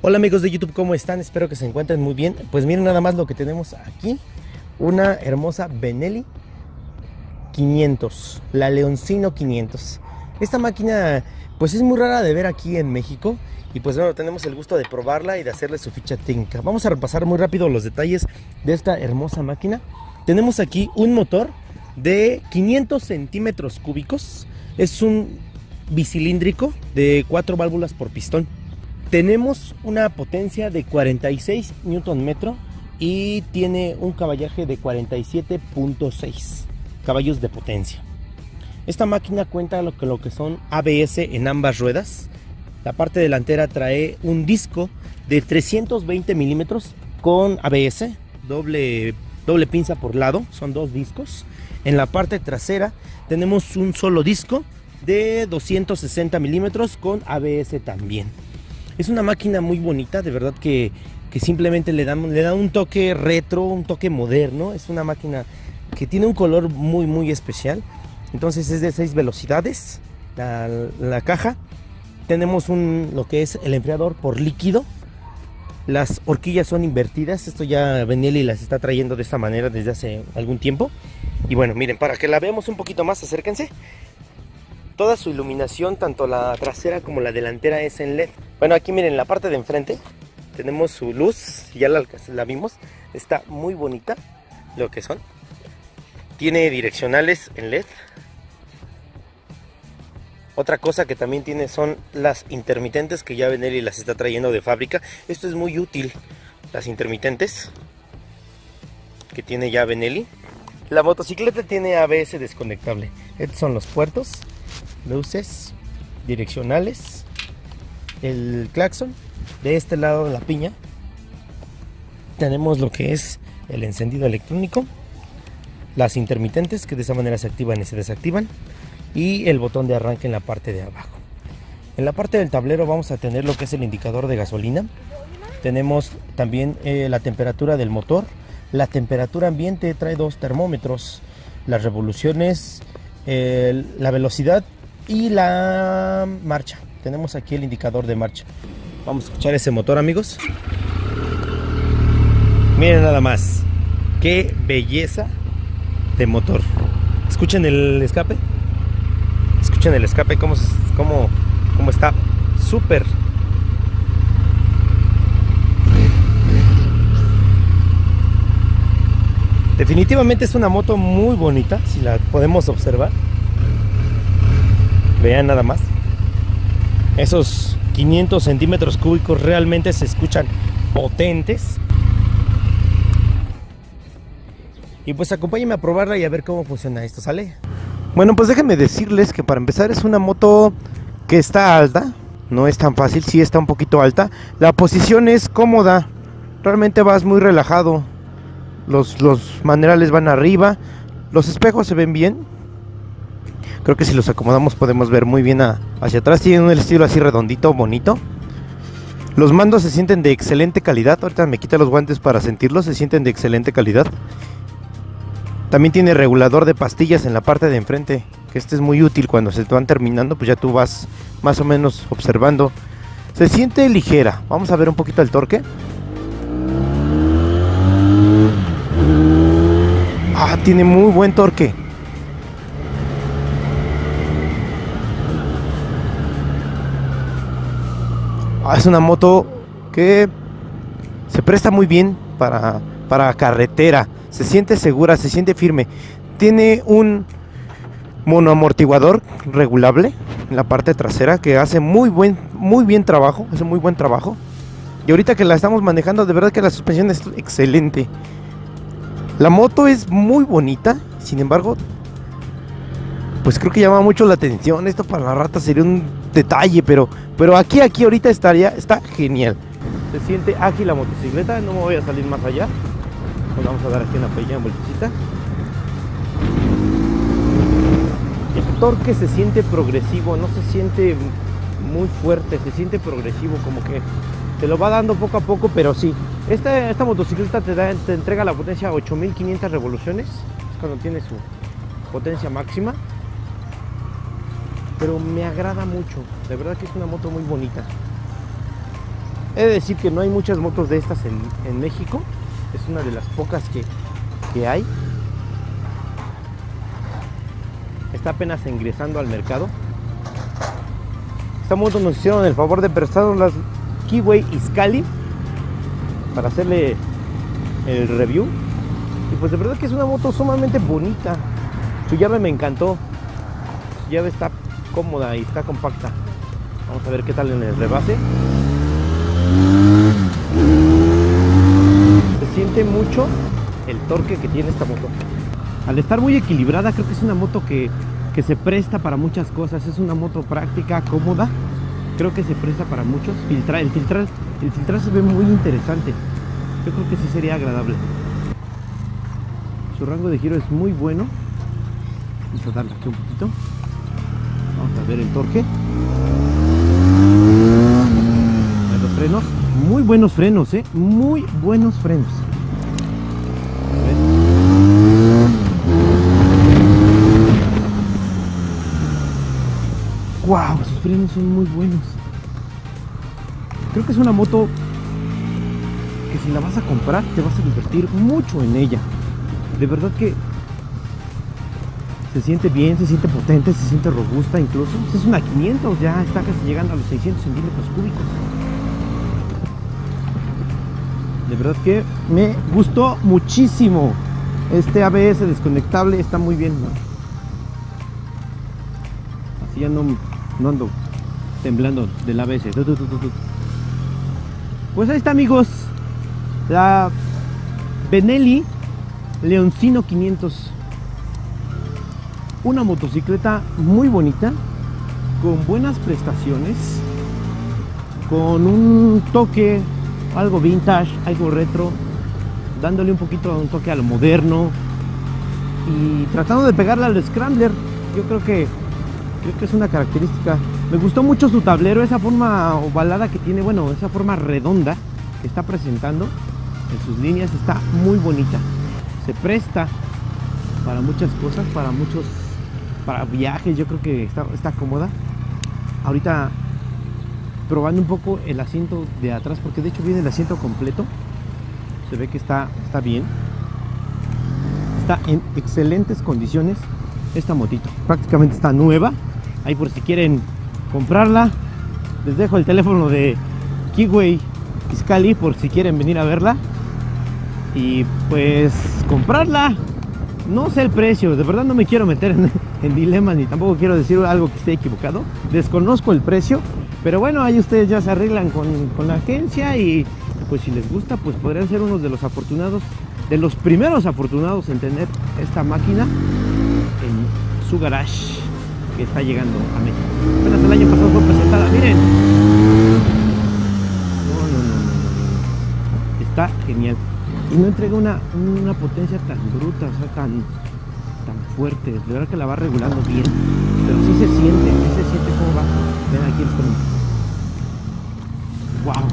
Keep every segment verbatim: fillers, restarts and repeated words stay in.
Hola amigos de YouTube, ¿cómo están? Espero que se encuentren muy bien. Pues miren nada más lo que tenemos aquí. Una hermosa Benelli quinientos, la Leoncino quinientos. Esta máquina pues es muy rara de ver aquí en México. Y pues bueno, tenemos el gusto de probarla y de hacerle su ficha técnica. Vamos a repasar muy rápido los detalles de esta hermosa máquina. Tenemos aquí un motor de quinientos centímetros cúbicos. Es un bicilíndrico de cuatro válvulas por pistón. Tenemos una potencia de cuarenta y seis newton metro y tiene un caballaje de cuarenta y siete punto seis caballos de potencia. Esta máquina cuenta lo que, lo que son A B S en ambas ruedas. La parte delantera trae un disco de trescientos veinte milímetros con A B S, doble, doble pinza por lado, son dos discos. En la parte trasera tenemos un solo disco de doscientos sesenta milímetros con A B S también. Es una máquina muy bonita, de verdad que, que simplemente le da, le da un toque retro, un toque moderno. Es una máquina que tiene un color muy muy especial. Entonces es de seis velocidades la, la caja. Tenemos un, lo que es el enfriador por líquido. Las horquillas son invertidas. Esto ya Benelli las está trayendo de esta manera desde hace algún tiempo. Y bueno, miren, para que la veamos un poquito más, acérquense. Toda su iluminación, tanto la trasera como la delantera, es en L E D. Bueno, aquí miren, la parte de enfrente tenemos su luz, ya la, la vimos, está muy bonita lo que son. Tiene direccionales en L E D. Otra cosa que también tiene son las intermitentes, que ya Benelli las está trayendo de fábrica. Esto es muy útil, las intermitentes que tiene ya Benelli. La motocicleta tiene A B S desconectable. Estos son los puertos, luces, direccionales, el claxon. De este lado de la piña tenemos lo que es el encendido electrónico, las intermitentes que de esa manera se activan y se desactivan, y el botón de arranque en la parte de abajo. En la parte del tablero vamos a tener lo que es el indicador de gasolina. Tenemos también eh, la temperatura del motor, la temperatura ambiente, trae dos termómetros, las revoluciones, eh, la velocidad y la marcha. Tenemos aquí el indicador de marcha. Vamos a escuchar ese motor, amigos. Miren nada más, qué belleza de motor. Escuchen el escape. Escuchen el escape, cómo, cómo, cómo está súper. Definitivamente es una moto muy bonita, si la podemos observar. Vean nada más. Esos quinientos centímetros cúbicos realmente se escuchan potentes. Y pues acompáñenme a probarla y a ver cómo funciona esto, ¿sale? Bueno, pues déjenme decirles que para empezar es una moto que está alta. No es tan fácil, sí está un poquito alta. La posición es cómoda. Realmente vas muy relajado. Los, los manerales van arriba. Los espejos se ven bien. Creo que si los acomodamos podemos ver muy bien a, hacia atrás. Tienen un estilo así redondito, bonito. Los mandos se sienten de excelente calidad. Ahorita me quita los guantes para sentirlos. Se sienten de excelente calidad. También tiene regulador de pastillas en la parte de enfrente, que este es muy útil cuando se te van terminando, pues ya tú vas más o menos observando. Se siente ligera. Vamos a ver un poquito el torque. Ah, tiene muy buen torque. Ah, es una moto que se presta muy bien para, para carretera. Se siente segura, se siente firme. Tiene un monoamortiguador regulable en la parte trasera que hace muy buen, muy bien trabajo. Hace muy buen trabajo. Y ahorita que la estamos manejando, de verdad que la suspensión es excelente. La moto es muy bonita. Sin embargo, pues creo que llama mucho la atención. Esto para la rata sería un detalle, pero, pero aquí, aquí ahorita estaría, está genial. Se siente ágil la motocicleta. No me voy a salir más allá. Nos vamos a dar aquí una pequeña vueltecita. El torque se siente progresivo, no se siente muy fuerte, se siente progresivo, como que te lo va dando poco a poco, pero sí. Esta, esta motocicleta te, da, te entrega la potencia a ocho mil quinientas revoluciones, es cuando tiene su potencia máxima. Pero me agrada mucho, de verdad que es una moto muy bonita. He de decir que no hay muchas motos de estas en, en México. Es una de las pocas que, que hay. Está apenas ingresando al mercado. Esta moto nos hicieron el favor de prestarnos las Keyway Iscali para hacerle el review. Y pues de verdad que es una moto sumamente bonita. Su llave me encantó. Su llave está cómoda y está compacta. Vamos a ver qué tal en el rebase. Se siente mucho el torque que tiene esta moto. Al estar muy equilibrada, creo que es una moto que, que se presta para muchas cosas. Es una moto práctica, cómoda. Creo que se presta para muchos. Filtrar, el filtrar, el filtrar se ve muy interesante. Yo creo que sí sería agradable. Su rango de giro es muy bueno. Vamos a darle aquí un poquito. Vamos a ver el torque. Los frenos, muy buenos frenos, eh, muy buenos frenos. Wow, sus frenos son muy buenos. Creo que es una moto que si la vas a comprar te vas a divertir mucho en ella. De verdad que se siente bien, se siente potente, se siente robusta incluso. Es una quinientos, ya está casi llegando a los seiscientos centímetros cúbicos. De verdad que me gustó muchísimo. Este A B S desconectable está muy bien, ¿no? Así ya no, no ando temblando del A B S. Pues ahí está, amigos, la Benelli Leoncino quinientos. Una motocicleta muy bonita, con buenas prestaciones, con un toque algo vintage, algo retro, dándole un poquito un toque a lo moderno y tratando de pegarle al Scrambler. Yo creo que creo que es una característica. Me gustó mucho su tablero, esa forma ovalada que tiene, bueno, esa forma redonda que está presentando en sus líneas está muy bonita. Se presta para muchas cosas, para muchos, para viajes. Yo creo que está, está cómoda. Ahorita probando un poco el asiento de atrás, porque de hecho viene el asiento completo. Se ve que está, está bien. Está en excelentes condiciones esta motito. Prácticamente está nueva. Ahí por si quieren comprarla, les dejo el teléfono de Keyway Iscali por si quieren venir a verla y pues comprarla. No sé el precio, de verdad no me quiero meter en, en dilemas, ni tampoco quiero decir algo que esté equivocado. Desconozco el precio, pero bueno, ahí ustedes ya se arreglan con, con la agencia y pues si les gusta, pues podrían ser unos de los afortunados, de los primeros afortunados en tener esta máquina en su garage que está llegando a México. Apenas el año pasado fue presentada, miren. No, no, no, no, no. Está genial. Y no entrega una, una potencia tan bruta, o sea, tan, tan fuerte. De verdad que la va regulando bien. Pero sí se siente, sí se siente cómo va. Ven aquí el freno. Wow.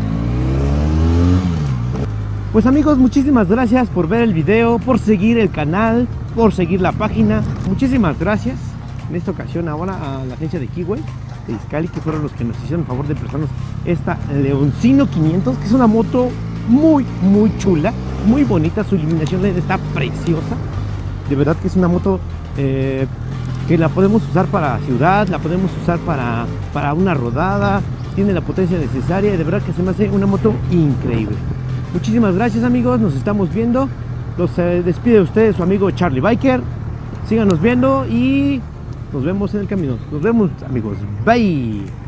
Pues amigos, muchísimas gracias por ver el video, por seguir el canal, por seguir la página. Muchísimas gracias. En esta ocasión ahora a la agencia de Keyway de Iscali, que fueron los que nos hicieron el favor de prestarnos esta Leoncino quinientos, que es una moto muy muy chula, muy bonita. Su iluminación L E D está preciosa. De verdad que es una moto eh, que la podemos usar para ciudad, la podemos usar para, para una rodada. Tiene la potencia necesaria y de verdad que se me hace una moto increíble. Muchísimas gracias, amigos, nos estamos viendo. Los eh, despide de ustedes su amigo Charlie Biker. Síganos viendo y nos vemos en el camino. Nos vemos, amigos. Bye.